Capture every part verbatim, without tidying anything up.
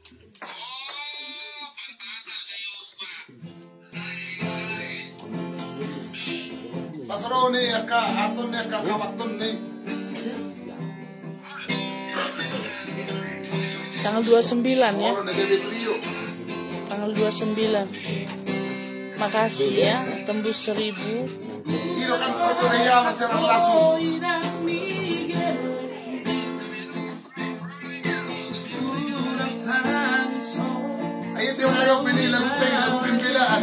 Pasroni ya kak, atun ya kak, kawatun nih. Tanggal dua puluh sembilan ya. Tanggal dua puluh sembilan. Makasih ya, tembus seribu. Kilo kan Korea masih langsung. Ayo dia ayo pilih lagu teh, lagu pimpilan.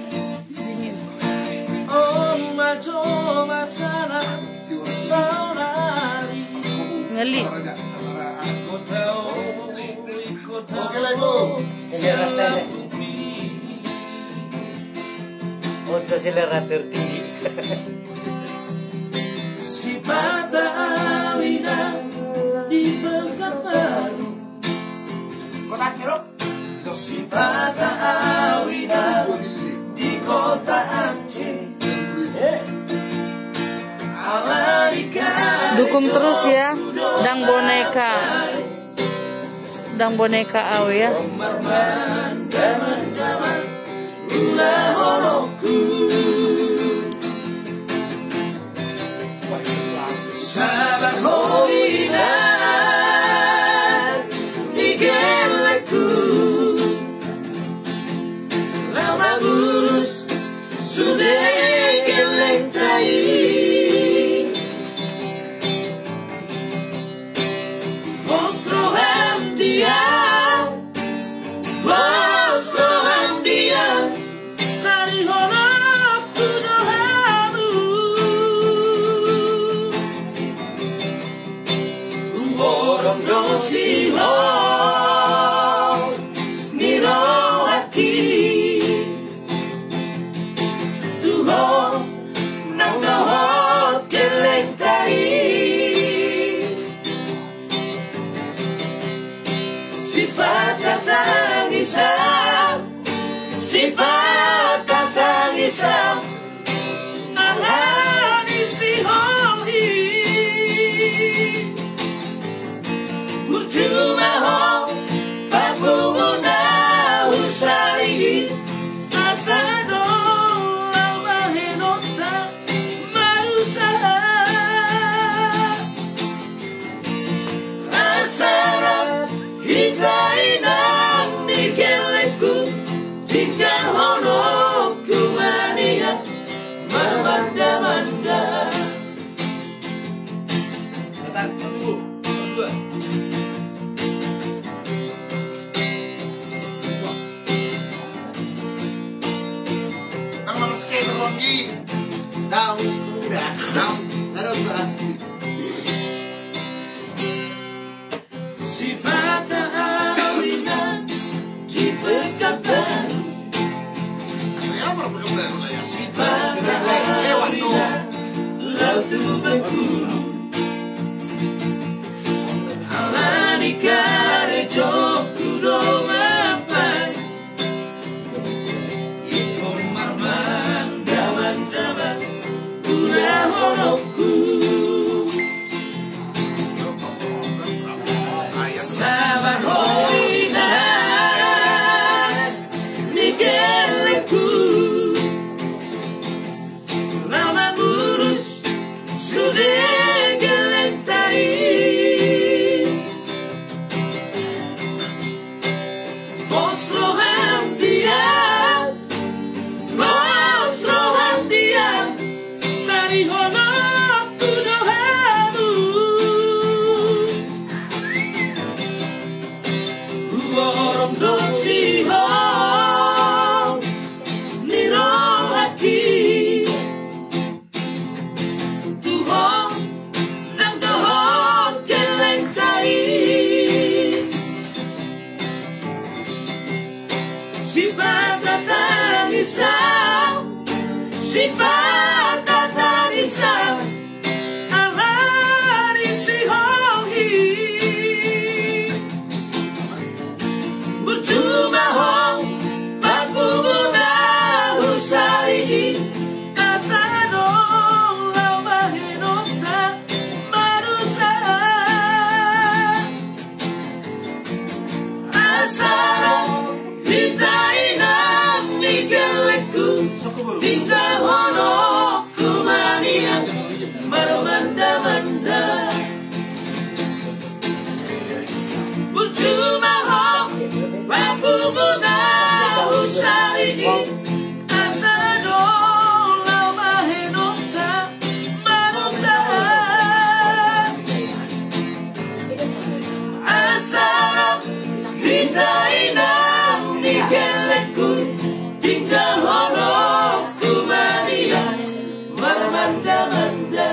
Ngali. Oke lagu. Untuk selera tertinggi. Si Patawina di Pekanbaru. Kota Ceruk. Si Patawina di Kota Aceh. Dukung terus ya, Dang Boneka. Dang Boneka awe ya. Sabar hoinan di geleku, lama gurus sudah geleng tai. Bosrohan dia, bosrohan dia, sari honok tudohamu. Borong dosi ho, niro haki, tuho nang dohot geleng tai. Sifat tangisan, sifat tangisan, alani si hoi. Cuma ho, papunguna usai, asado almahenota marusaha, asara hidrai. Asaro kita inam nikeleku tinggal hono kumania maromanda-manda Ucuma ho Wapumuna usarini Asado lama henokta manusaha Asaro kita inam nikeleku tinggal hono kumania maromanda-manda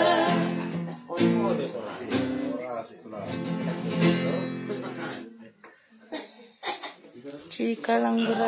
Chika lang